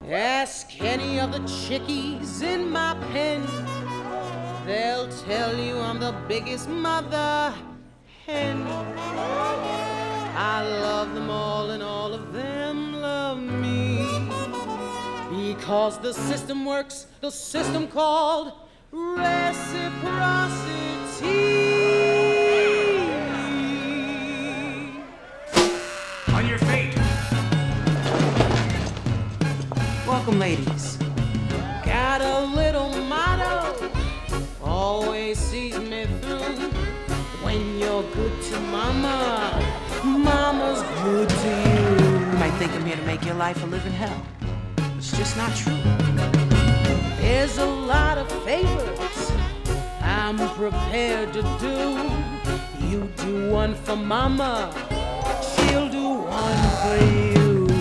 Ask any of the chickies in my pen. They'll tell you I'm the biggest mother hen. I love them all and all of them love me. Because the system works, the system called reciprocity. On your feet. Welcome, ladies. Got a little motto, always sees me through. When you're good to mama, mama's good to you. You might think I'm here to make your life a living hell. It's just not true. There's a lot of favors I'm prepared to do. You do one for mama, she'll do one for you.